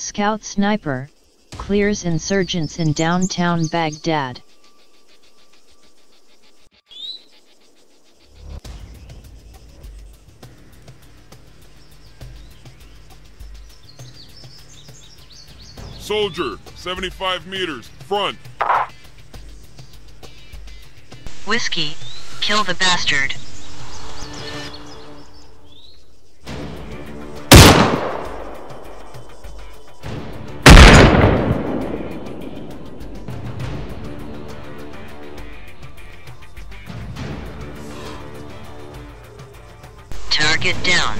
Scout sniper, clears insurgents in downtown Baghdad. Soldier, 75 meters, front. Whiskey, kill the bastard. Target down.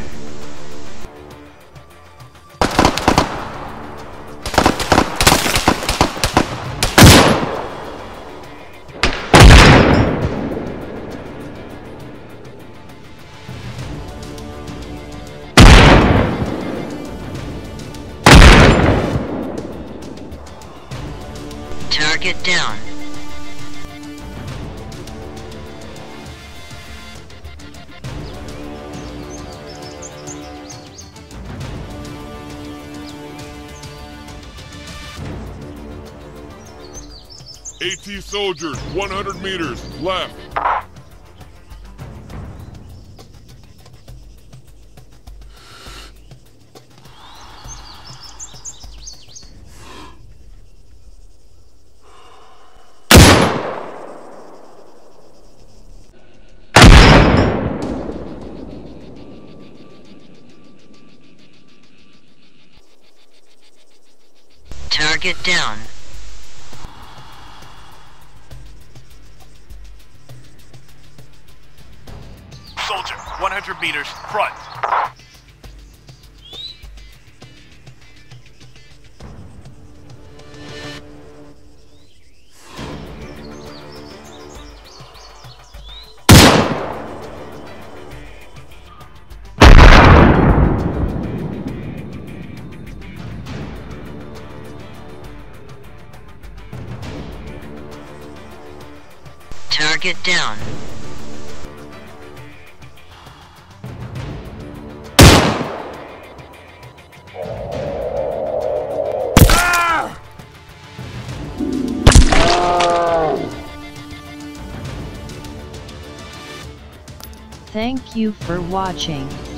Target down. AT soldiers, 100 meters, left. Target down. Soldier, 100 meters, front. Target down. Thank you for watching.